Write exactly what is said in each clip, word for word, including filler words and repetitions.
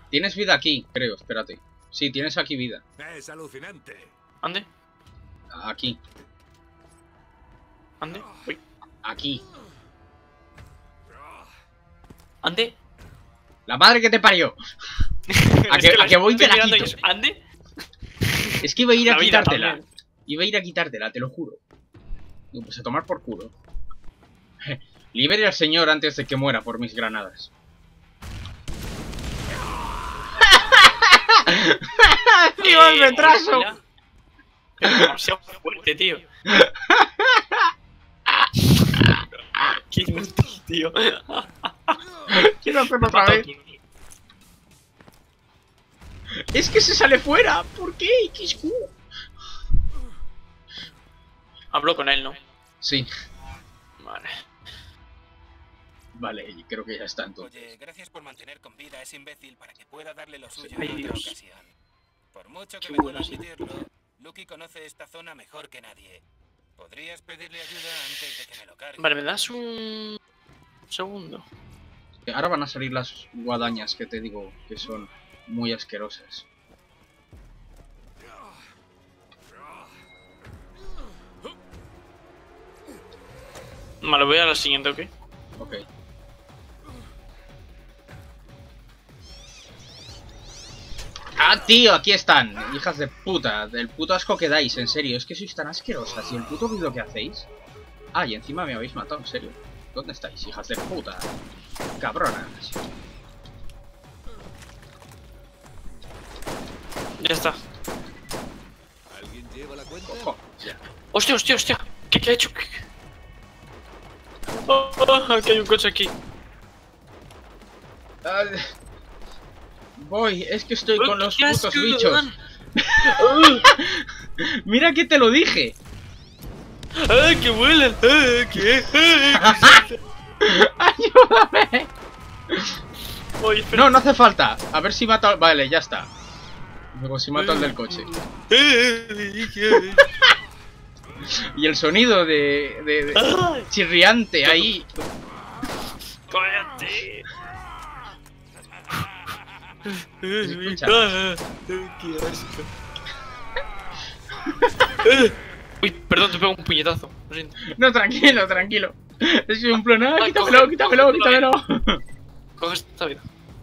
Tienes vida aquí, creo, espérate. Sí, tienes aquí vida. Es alucinante. ¿Ande? Aquí. ¿Ande? Uy. Aquí. ¿Ande? ¡La madre que te parió! ¿A Es que, la a que voy te estoy la mirando y quito? es, ¿ande? Es que iba a ir a La vida quitártela. también. Iba a ir a quitártela, te lo juro. Digo, pues a tomar por culo. Libere al señor antes de que muera por mis granadas. ¡Tío, el retraso! Es demasiado fuerte, tío. Qué inútil, tío. Quiero hacerlo otra vez. Es que se sale fuera. ¿Por qué? ¿Qué es? Hablo con él, ¿no? Sí. Vale. Vale, y creo que ya está entonces. Oye, gracias por mantener con vida a ese imbécil para que pueda darle lo suyo Ay, en otra Dios. ocasión. Por mucho que Qué me bueno, duela sí. admitirlo, Lucky conoce esta zona mejor que nadie. ¿Podrías pedirle ayuda antes de que me lo cargue? Vale, ¿me das un segundo? Ahora van a salir las guadañas que te digo que son muy asquerosas. Vale, voy a la siguiente, ¿ok? Ok. ¡Ah, tío! Aquí están, hijas de puta. Del puto asco que dais, en serio. Es que sois tan asquerosas. ¿Y el puto ruido que hacéis? Ah, y encima me habéis matado, en serio. ¿Dónde estáis, hijas de puta? Cabronas. Ya está. ¿Alguien lleva la cuenta? Ojo, ya. ¡Hostia, hostia, hostia! ¿Qué, qué ha hecho? Oh, oh, aquí hay un coche aquí. Ah, voy, es que estoy con los ¡Qué putos asco, bichos. man! Mira que te lo dije. ¡Ay, que vuelan! ¡Ay, qué! ¡Ay, ¡Ayúdame! Oye, espera. No, no hace falta. A ver si mato al... Vale, ya está. Luego si mato al del coche. Ay, qué- Y el sonido de... de, de Ay, chirriante ahí. ¡cállate! escucha? Ay, qué asco. Uy, perdón, te pego un puñetazo. Lo siento. No, tranquilo, tranquilo. Es un plan... ¡Ah, Ay, quítamelo, coge, quítamelo, coge, quítamelo! Coge esta vida.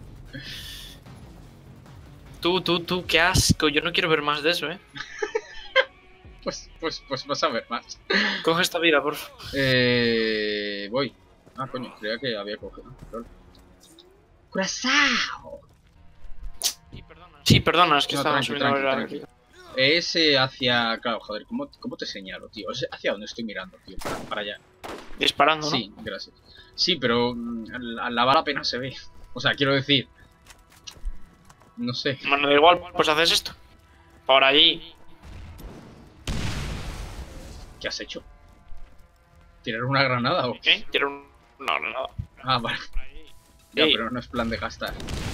Tú, tú, tú, qué asco. Yo no quiero ver más de eso, eh. Pues, pues, pues vas a ver más. Coge esta vida, por favor. Eh... Voy. Ah, coño, creía que había cogido. ¡Curazao! Sí, perdona, es que No, estaba tranqui, subiendo tranqui, la tranqui. Es eh, hacia... Claro, joder, ¿cómo, ¿cómo te señalo, tío? Es hacia dónde estoy mirando, tío. Para, para allá. Disparando, ¿no? Sí, gracias. Sí, pero mm, la, la bala apenas se ve. O sea, quiero decir... No sé. Bueno, da igual, pues haces esto. Por allí. ¿Qué has hecho? ¿Tirar una granada o...? ¿Qué? Quiero un... No, no, no. Ah, vale. Ya, Ey. pero no es plan de gastar.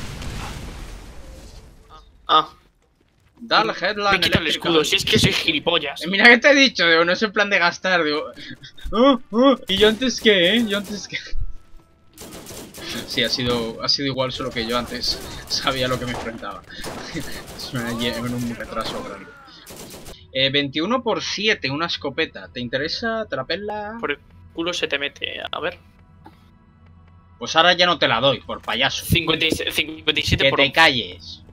Ah, Dale, headline me quita el eléctrica. escudo, si es que soy gilipollas. Eh, mira que te he dicho, digo, no es en plan de gastar, digo... Oh, oh, ¿y yo antes qué, eh? Yo antes qué... Sí, ha sido, ha sido igual, solo que yo antes sabía lo que me enfrentaba. Es una ye- en un retraso grande. Eh, veintiuno por siete, una escopeta. ¿Te interesa? ¿Te la pela? Por el culo se te mete, a ver. Pues ahora ya no te la doy, por payaso. cincuenta y siete, cincuenta y siete Que por te once. calles.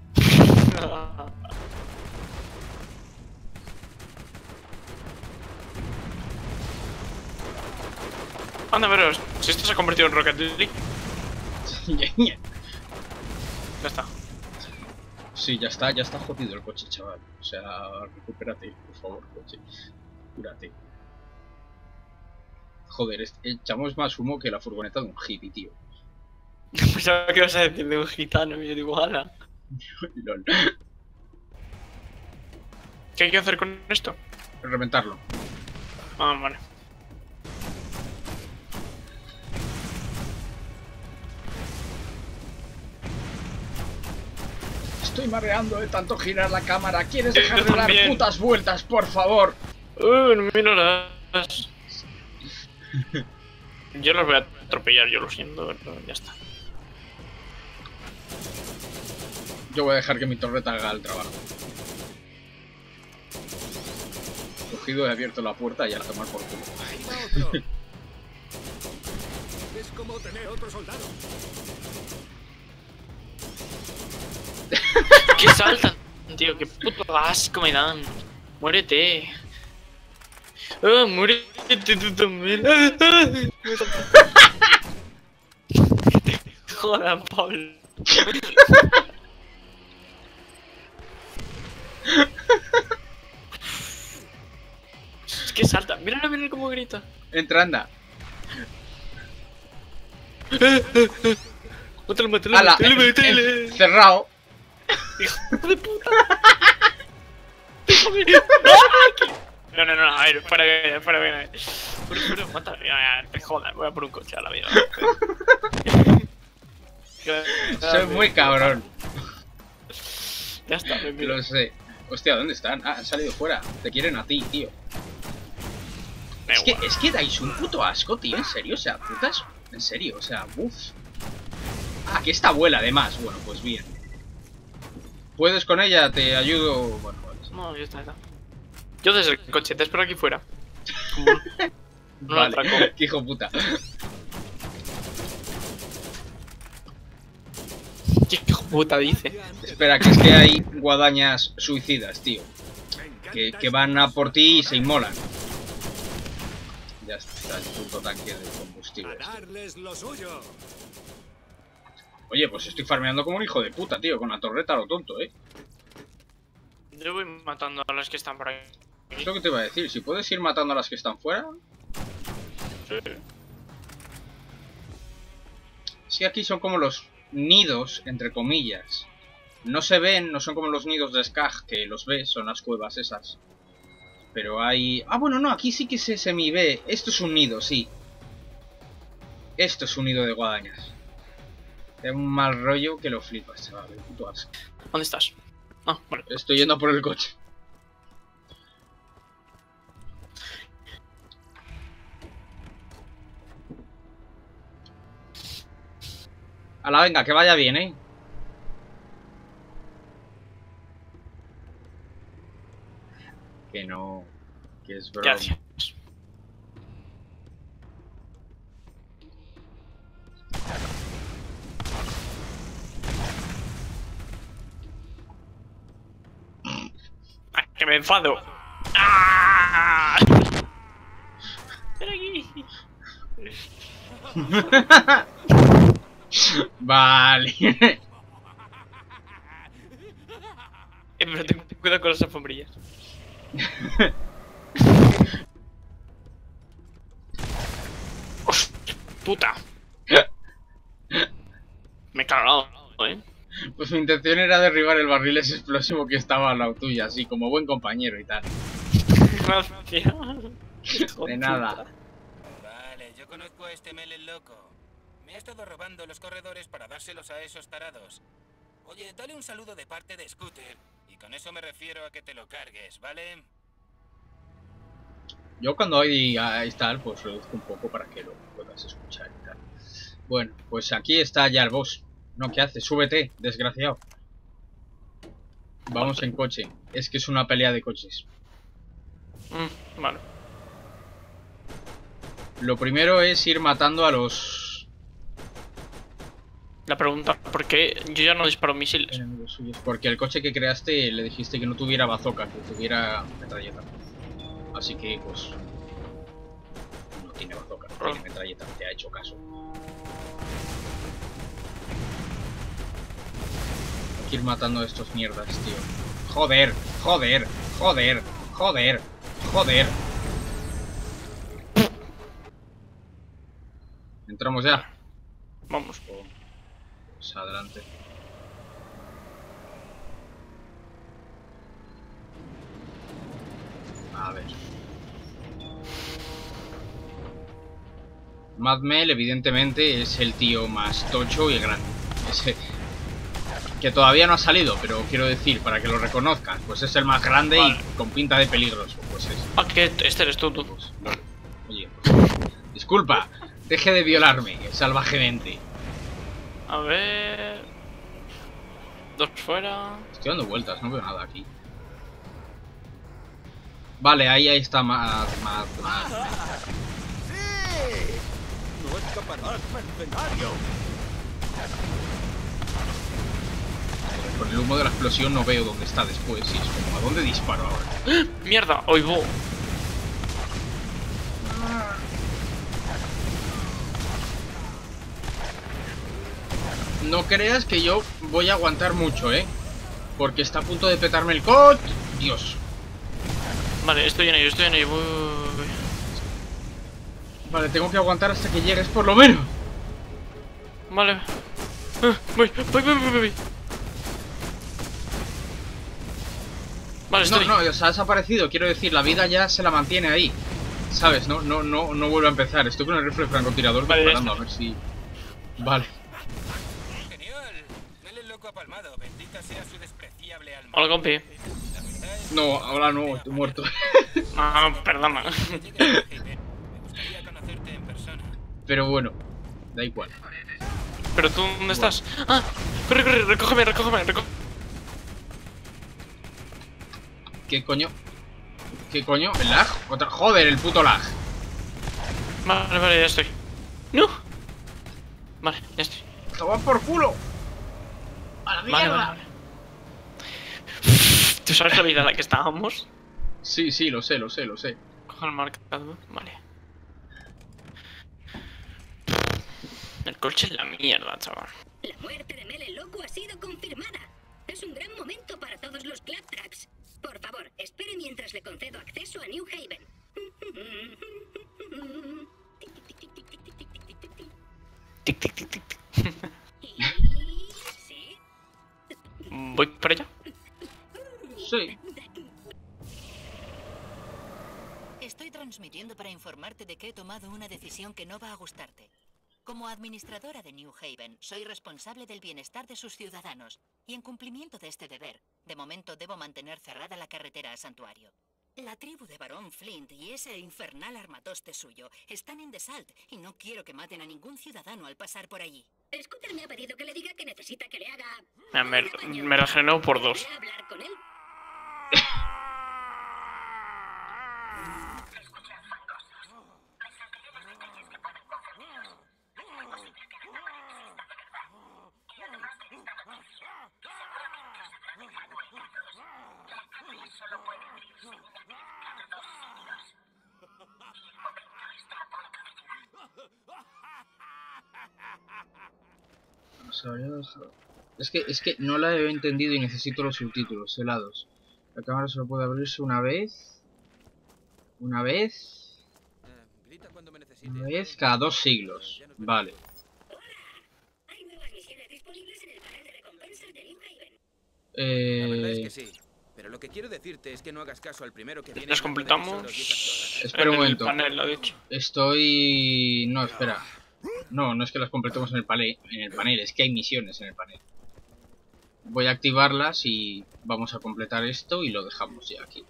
Anda, pero si esto se ha convertido en Rocket League. Ya está. Sí, ya está, ya está jodido el coche, chaval. O sea, recupérate, por favor, coche. Cúrate. Joder, est- echamos más humo que la furgoneta de un hippie, tío. Pensaba que ibas a decir de un gitano y yo digo, ala. Lol. ¿Qué hay que hacer con esto? Reventarlo. Ah, vale. Estoy mareando de tanto girar la cámara. ¿Quieres dejar Yo de dar también. putas vueltas, por favor? Uh, no me ignoras. Yo los voy a atropellar, yo lo siento, pero ya está. Yo voy a dejar que mi torreta haga el trabajo. Cogido, he abierto la puerta y a tomar por culo. Ahí va otro. Es como tener otro soldado. ¿Qué saltan, tío? Qué puto asco me dan. Muérete. Oh, muérete tú también. Ah, ah, me salta. Que te jodan, Pablo. Es que salta. Míralo, míralo cómo grita. Entra, anda. Mátalo, mátalo, ¡Hala! mátalo, en- mátalo. en- cerrado. Hijo de puta. Déjame. No, no, no, no, a ver, fuera de fuera de Fuera, fuera, mata. Ya, ya, te jodas, voy a por un coche a la vida. Soy muy cabrón. Ya está, me miro. Lo sé. Hostia, ¿dónde están? Ah, han salido fuera. Te quieren a ti, tío. Me Es que, guardo. es que dais un puto asco, tío. En serio, o sea, putas. En serio, o sea, uff. Ah, que esta abuela, además. Bueno, pues bien. ¿Puedes con ella? Te ayudo. Bueno, vale. No, ya está, ya está. Yo desde el coche, te espero aquí fuera. Como un- un Vale, atraco. qué hijo puta. ¿Qué hijo puta dice? Espera, que es que hay guadañas suicidas, tío. Me encanta Que, que esto. van a por ti y se inmolan. Ya está el puto tanque de combustible. A darles lo suyo. Oye, pues estoy farmeando como un hijo de puta, tío. Con la torreta a lo tonto, eh. Yo voy matando a los que están por ahí. Es lo que te iba a decir. Si puedes ir matando a las que están fuera. Sí. Sí, aquí son como los nidos, entre comillas. No se ven, no son como los nidos de Skag, que los ves, son las cuevas esas. Pero hay... Ah, bueno, no, aquí sí que se semi-ve. Esto es un nido, sí. Esto es un nido de guadañas. Es un mal rollo que lo flipas, chaval. El puto asco. ¿Dónde estás? Ah, bueno. Estoy yendo a por el coche. Ala, venga, que vaya bien, ¿eh? Que no... Que es broma. Gracias. Ah, que me enfado. ¡Ah! Ven aquí. Vale. Eh, pero ten cuidado con las alfombrillas. ¡Hostia, puta! Me he cargado, eh. Pues mi intención era derribar el barril ese explosivo que estaba al lado tuyo, así como buen compañero y tal. Gracias. Hijo De puta. nada. Vale, yo conozco a este Mel el loco. Me ha estado robando los corredores para dárselos a esos tarados. Oye, dale un saludo de parte de Scooter. Y con eso me refiero a que te lo cargues, ¿vale? Yo cuando hay ahí tal, pues reduzco un poco para que lo puedas escuchar y tal. Bueno, pues aquí está ya el boss. No, ¿qué haces? Súbete, desgraciado. Vamos en coche. Es que es una pelea de coches. Mm, vale. Lo primero es ir matando a los La pregunta, ¿por qué yo ya no disparo misiles? enemigos suyos. Porque el coche que creaste le dijiste que no tuviera bazooka, que tuviera metralleta. Así que, pues... No tiene bazooka, no tiene metralleta, te ha hecho caso. Hay que ir matando a estos mierdas, tío. Joder, joder, joder, joder, joder. ¿Entramos ya? Vamos. Pues adelante. A ver. Mad Mel, evidentemente, es el tío más tocho y grande. Ese que todavía no ha salido, pero quiero decir, para que lo reconozcan, pues es el más grande Vale. y con pinta de peligroso. Pues es. Ah, que este eres tú, tú. Pues, no. Oye, pues, disculpa, deje de violarme salvajemente. A ver... Dos fuera. Estoy dando vueltas, no veo nada aquí. Vale, ahí, ahí está más, más, más. ¡Sí! ¡No escaparás, mercenario! Con el humo de la explosión no veo dónde está después. Y es como, ¿a dónde disparo ahora? ¡Mierda! ¡Oigo! No creas que yo voy a aguantar mucho, ¿eh? Porque está a punto de petarme el cot. Dios. Vale, estoy en ello, estoy en ello. Voy, voy, voy. Vale, tengo que aguantar hasta que llegues por lo menos. Vale. Ah, voy, voy, voy, voy, voy. Vale, No, estoy. no, o sea, ha desaparecido. Quiero decir, la vida ya se la mantiene ahí. ¿Sabes? No, no, no, no vuelve a empezar. Estoy con el rifle francotirador Vale, disparando a ver si... Vale. Genial. Mele loco apalmado. Bendita sea su despreciable alma. Hola, compi. La verdad es que No, ahora no, estoy muerto. Ah, perdona. cuando llegues a Haven, me gustaría conocerte en persona. Pero bueno, da igual. ¿Pero tú dónde estás? Ah, corre, corre, recógeme, recógeme, recógeme. ¿Qué coño? ¿Qué coño? ¿El lag? Otra... Joder, el puto lag. Vale, vale, ya estoy. ¡No! Vale, ya estoy. ¡Toma por culo! ¡A la Vale, mierda! vale, vale. ¿Tú sabes la vida en la que estábamos? Sí, sí, lo sé, lo sé, lo sé. Coge el marcador, vale. El coche es la mierda, chaval. La muerte de Mele Loco ha sido confirmada. Es un gran momento para todos los Claptracks. Por favor, espere mientras le concedo acceso a New Haven. Tic, tic, tic, tic, tic. Y... ¿Sí? ¿Voy para allá? Sí. Estoy transmitiendo para informarte de que he tomado una decisión que no va a gustarte. Como administradora de New Haven, soy responsable del bienestar de sus ciudadanos. Y en cumplimiento de este deber, de momento debo mantener cerrada la carretera al santuario. La tribu de Barón Flint y ese infernal armatoste suyo están en Desalt y no quiero que maten a ningún ciudadano al pasar por allí. Scooter me ha pedido que le diga que necesita que le haga... Me, me, me regeneró por dos. ¿Podría hablar con él? Es que, es que no la he entendido y necesito los subtítulos helados. La cámara solo puede abrirse una vez. Una vez. Una vez cada dos siglos. Vale. Hay nuevas misiones disponibles en el panel de recompensas de New Haven. La verdad es Eh... que sí. Pero lo que quiero decirte es que no hagas caso al primero que viene. Nos hablando de completamos. tesoros y esas cosas. Espera un En el momento. panel, lo he dicho. Estoy... No, espera. No, no es que las completemos en el, panel, en el panel, es que hay misiones en el panel. Voy a activarlas y vamos a completar esto y lo dejamos ya aquí.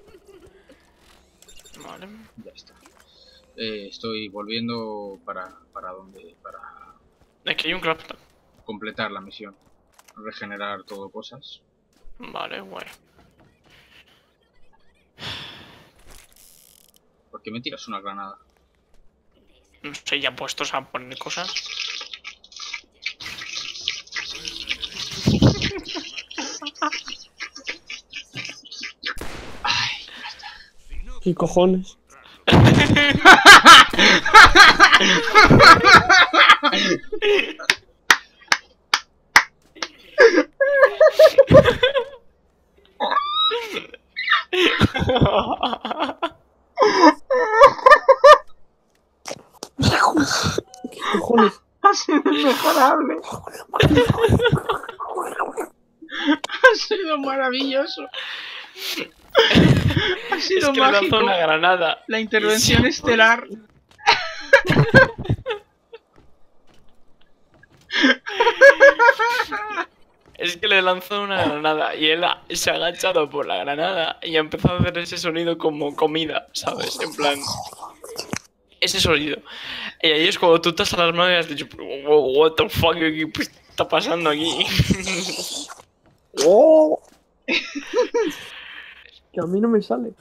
Vale. Ya está. Eh, estoy volviendo para... ¿Para dónde? Para Aquí hay un Claptrap. completar la misión. Regenerar todo cosas. Vale, guay. ¿Por qué me tiras una granada? No sé, ya puestos a poner cosas. ¿Qué cojones? ¿Qué cojones? Ha sido inmejorable. Ha sido maravilloso. Ha Es sido que le lanzó mágico. una granada. La intervención Y se- estelar. Es que le lanzó una granada y él ha- se ha agachado por la granada y ha empezado a hacer ese sonido como comida, ¿sabes? En plan... Ese sonido. Y ahí es cuando tú te has alarmado y has dicho, "Wow, what the fuck, ¿qué está pasando aquí?" ¡Oh! Que a mí no me sale.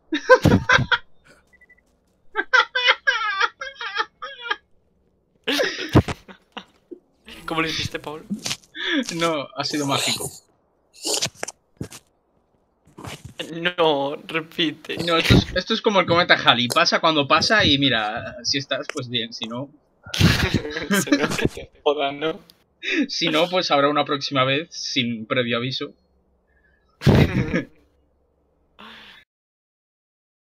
¿Cómo lo hiciste, Paul? No, ha sido mágico. No, repite. No, esto es, esto es como el cometa Halley. Pasa cuando pasa y mira, si estás, pues bien. Si no, Se me hace que te jodan, ¿no? si no, pues habrá una próxima vez sin previo aviso.